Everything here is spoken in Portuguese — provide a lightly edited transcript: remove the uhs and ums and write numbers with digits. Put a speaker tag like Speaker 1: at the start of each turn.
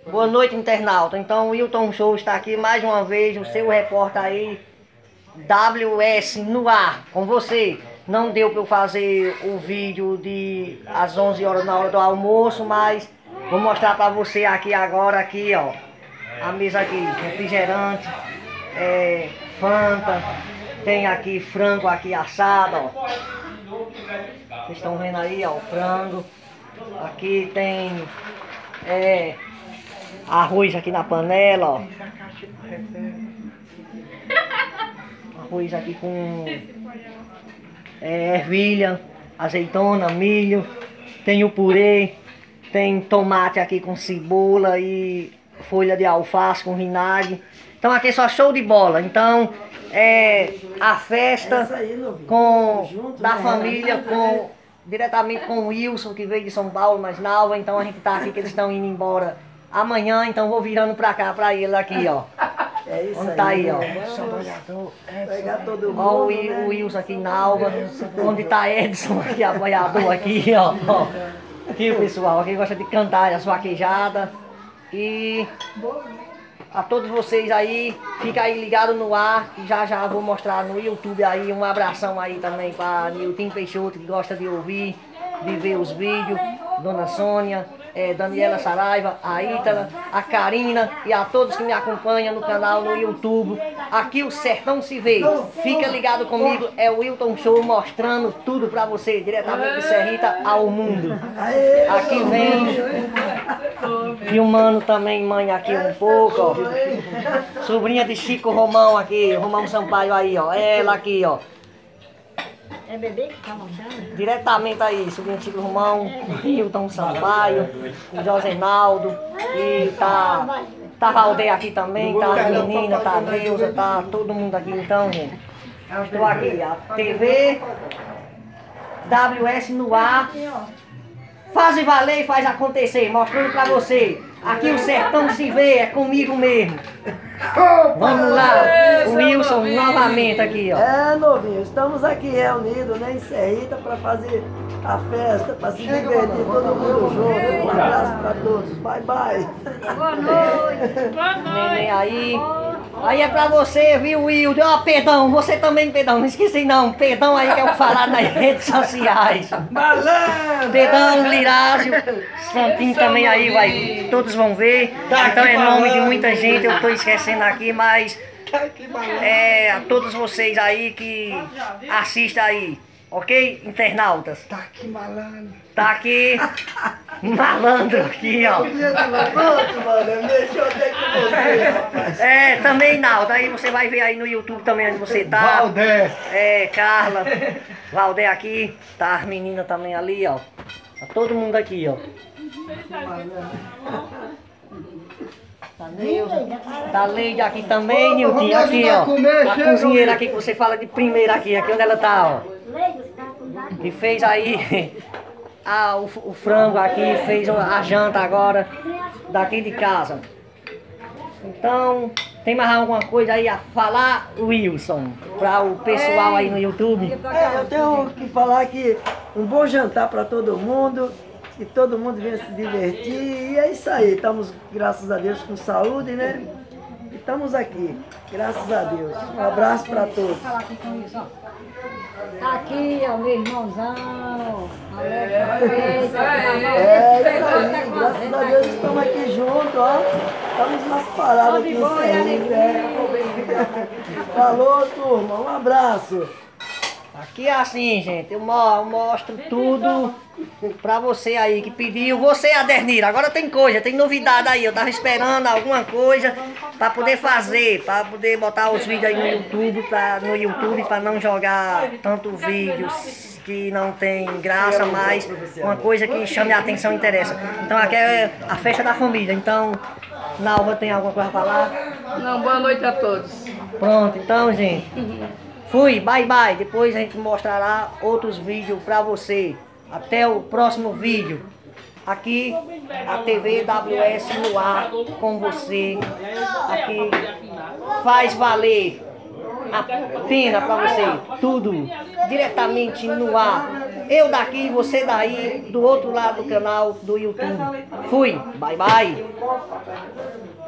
Speaker 1: Boa noite, internauta. Então, o Wilton Show está aqui mais uma vez, o seu repórter aí, WS no ar, com você. Não deu para eu fazer o vídeo de às 11 horas na hora do almoço, mas vou mostrar para você aqui agora, aqui, ó. A mesa aqui, refrigerante, Fanta, tem aqui frango aqui assado, ó. Vocês estão vendo aí, ó, o frango. Aqui tem arroz aqui na panela, ó. Arroz aqui com ervilha, azeitona, milho. Tem o purê. Tem tomate aqui com cebola e folha de alface com vinagre. Então aqui é só show de bola. Então a festa da família diretamente com o Wilson, que veio de São Paulo, mas Nalva. Então a gente tá aqui, que eles estão indo embora amanhã, então vou virando pra cá, pra ele aqui, ó.
Speaker 2: É isso.
Speaker 1: Onde tá aí, ó.
Speaker 2: Pegar todo mundo.
Speaker 1: Ó, o Wilson aqui na Nalva. Onde tá Edson aqui, apoiador aqui, ó. Aqui o pessoal, aqui gosta de cantar as vaquejadas. E a todos vocês aí, fica aí ligado no ar, que já vou mostrar no YouTube aí. Um abração aí também para Nilton Peixoto, que gosta de ouvir, de ver os vídeos. Dona Sônia, Daniela Saraiva, a Ítala, a Karina e a todos que me acompanham no canal, no YouTube. Aqui o Sertão se vê. Fica ligado comigo, é o Wilton Show mostrando tudo pra você, diretamente de Serrita ao mundo. Aqui vem, filmando também mãe aqui um pouco, ó. Sobrinha de Chico Romão aqui, Romão Sampaio aí, ó. Ela aqui, ó.
Speaker 3: É bebê que tá mostrando?
Speaker 1: Diretamente aí, sobrinho Chico Romão, Hilton Sampaio, José Naldo, e tá Valdeia aqui também, tá a menina, tá a Neuza, tá todo mundo aqui. Então, gente, estou aqui, a TV WS no ar. Faz valer e faz acontecer, mostrando pra você. Aqui o sertão se vê, é comigo mesmo. Vamos lá, o Wilson novamente aqui, ó.
Speaker 2: Novinho, estamos aqui reunidos, né, em Serrita para fazer a festa, para se divertir todo mundo junto. Um abraço para todos, bye bye.
Speaker 3: Boa noite.
Speaker 1: Neném aí. Aí é pra você, viu, Wilde? Ó, perdão, você também, perdão, não esqueci não. Perdão aí que eu vou falar nas redes sociais.
Speaker 2: Malandro!
Speaker 1: Perdão, Lirásio, Santinho também aí, vai, todos vão ver. Então é nome de muita gente, eu tô esquecendo aqui, mas a todos vocês aí que assistem aí, ok, internautas?
Speaker 2: Tá aqui, malandro.
Speaker 1: Tá aqui, malandro aqui, ó.
Speaker 2: Pronto, mano, deixa eu até com você, rapaz.
Speaker 1: Também, Naldo, aí você vai ver aí no YouTube também onde você tá.
Speaker 2: Valdé.
Speaker 1: Carla, Valdé aqui, tá as meninas também ali, ó. Tá todo mundo aqui, ó. Tá Neuza, tá Leide aqui também, Nilton, aqui, ó. A cozinheira aqui que você fala de primeira aqui onde ela tá, ó. E fez aí o frango aqui, fez a janta agora, daqui de casa. Então, tem mais alguma coisa aí a falar, Wilson, para o pessoal aí no YouTube?
Speaker 2: Eu tenho que falar que um bom jantar para todo mundo, que todo mundo venha se divertir, e é isso aí, estamos, graças a Deus, com saúde, né? E estamos aqui, graças a Deus. Um abraço para todos.
Speaker 3: Tá aqui, ó, meu irmãozão.
Speaker 2: Isso aí, graças a Deus estamos aqui juntos, ó. Estamos nas paradas aqui em Serrita. Falou, turma, um abraço.
Speaker 1: Aqui é assim, gente, eu mostro tudo pra você aí que pediu. Você, Adernira, agora tem coisa, tem novidade aí. Eu tava esperando alguma coisa pra poder fazer, pra poder botar os vídeos aí no YouTube, pra não jogar tanto vídeos que não tem graça, mas uma coisa que chame a atenção e interessa. Então aqui é a festa da família. Então, Nalva, tem alguma coisa a falar?
Speaker 4: Não, boa noite a todos.
Speaker 1: Pronto, então, gente. Fui, bye bye. Depois a gente mostrará outros vídeos pra você. Até o próximo vídeo. Aqui a TV WS no ar com você. Aqui faz valer a pena pra você. Tudo diretamente no ar. Eu daqui, você daí, do outro lado do canal do YouTube. Fui, bye bye.
Speaker 2: ponto, papai.